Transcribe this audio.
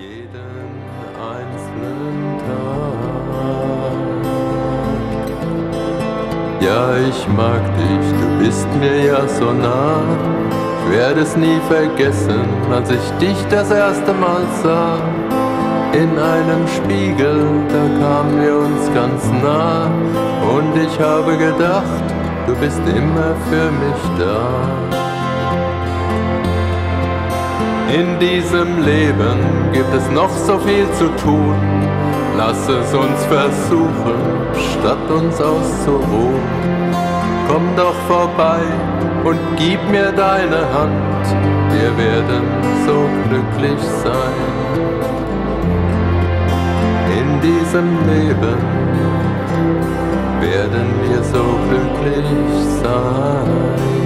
jeden einzelnen Tag. Ja, ich mag dich, du bist mir ja so nah. Ich werde es nie vergessen, als ich dich das erste Mal sah. In einem Spiegel, da kamen wir uns ganz nah. Und ich habe gedacht, du bist immer für mich da. In diesem Leben gibt es noch so viel zu tun. Lass es uns versuchen, statt uns auszuruhen. Komm doch vorbei und gib mir deine Hand. Wir werden so glücklich sein. In diesem Leben werden wir so glücklich sein.